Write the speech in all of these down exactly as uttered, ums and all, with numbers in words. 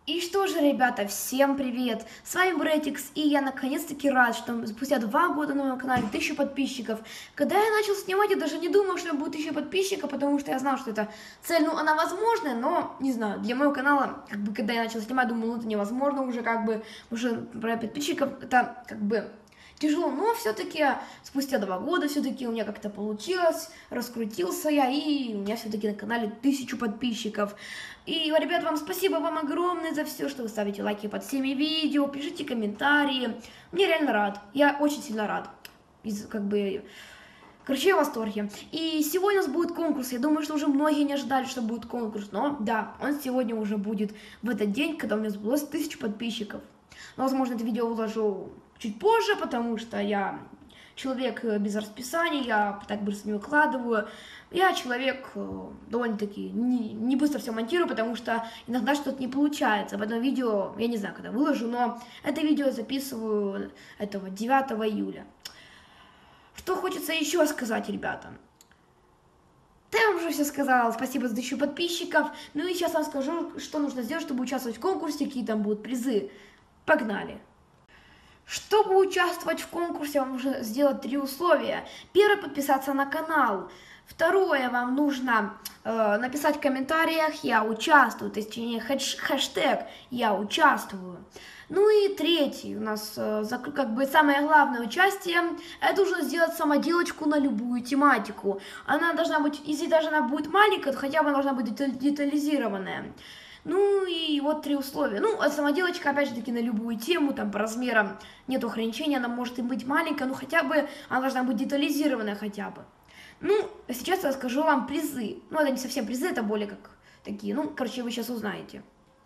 И что же, ребята, всем привет! С вами Бретикс, и я наконец-таки рад, что спустя два года на моем канале тысячу подписчиков. Когда я начал снимать, я даже не думал, что будет тысяча подписчиков, потому что я знал, что это цель, ну, она возможная, но, не знаю, для моего канала, как бы, когда я начал снимать, думал, ну, это невозможно уже, как бы, уже про подписчиков, это, как бы... Тяжело, но все-таки спустя два года все-таки у меня как-то получилось, раскрутился я, и у меня все-таки на канале тысячу подписчиков. И, ребят, вам спасибо вам огромное за все, что вы ставите лайки под всеми видео, пишите комментарии. Мне реально рад, я очень сильно рад. Из, как бы... Короче, я в восторге. И сегодня у нас будет конкурс. Я думаю, что уже многие не ожидали, что будет конкурс. Но да, он сегодня уже будет в этот день, когда у меня сбылось тысячу подписчиков. Но, возможно, это видео выложу чуть позже, потому что я человек без расписания, я так быстро не выкладываю. Я человек довольно-таки не, не быстро все монтирую, потому что иногда что-то не получается. В этом видео, я не знаю, когда выложу, но это видео я записываю этого девятого июля. Что хочется еще сказать, ребята? Да я вам уже все сказала, спасибо за тысячу подписчиков. Ну и сейчас вам скажу, что нужно сделать, чтобы участвовать в конкурсе, какие там будут призы. Погнали! Чтобы участвовать в конкурсе, вам нужно сделать три условия. Первое, подписаться на канал. Второе, вам нужно э, написать в комментариях «Я участвую», то есть хэш, хэштег «Я участвую». Ну и третий, у нас э, как бы самое главное участие, это нужно сделать самоделочку на любую тематику. Она должна быть, если даже она будет маленькая, то хотя бы она должна быть детализированная. Ну и вот три условия. Ну, а самоделочка, опять же таки, на любую тему, там по размерам нет ограничения, она может и быть маленькая, но хотя бы она должна быть детализированная хотя бы. Ну, а сейчас я расскажу вам призы. Ну, это не совсем призы, это более как такие, ну, короче, вы сейчас узнаете.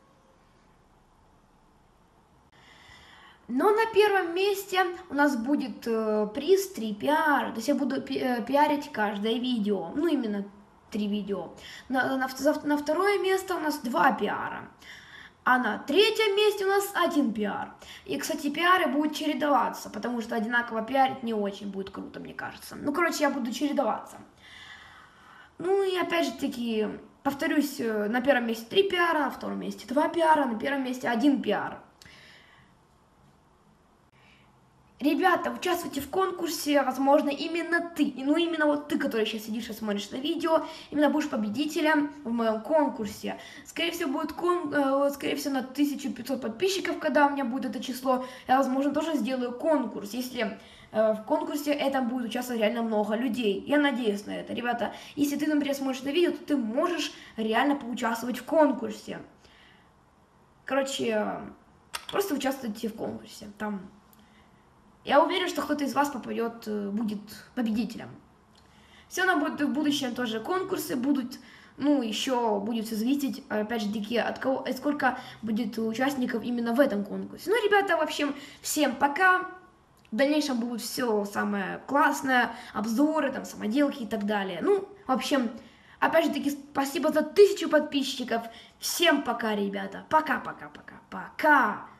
Но на первом месте у нас будет э, приз три пиара, то есть я буду пи э, пиарить каждое видео, ну, именно три видео. На, на, на второе место у нас два пиара. А на третьем месте у нас один пиар. И, кстати, пиары будут чередоваться, потому что одинаково пиарить не очень будет круто, мне кажется. Ну, короче, я буду чередоваться. Ну и опять же таки, повторюсь, на первом месте три пиара, на втором месте два пиара, на первом месте один пиар. Ребята, участвуйте в конкурсе, возможно, именно ты, ну именно вот ты, который сейчас сидишь и смотришь на видео, именно будешь победителем в моем конкурсе. Скорее всего, будет кон, э, скорее всего, на тысячу пятьсот подписчиков, когда у меня будет это число, я, возможно, тоже сделаю конкурс, если э, в конкурсе это будет участвовать реально много людей. Я надеюсь на это. Ребята, если ты, например, смотришь на видео, то ты можешь реально поучаствовать в конкурсе. Короче, просто участвуйте в конкурсе, там... Я уверен, что кто-то из вас попадет, будет победителем. Все равно будет в будущем тоже конкурсы будут, ну, еще будет все зависеть, опять же таки, от кого, от сколько будет участников именно в этом конкурсе. Ну, ребята, в общем, всем пока. В дальнейшем будут все самое классное, обзоры, там, самоделки и так далее. Ну, в общем, опять же таки, спасибо за тысячу подписчиков. Всем пока, ребята. Пока-пока-пока. Пока.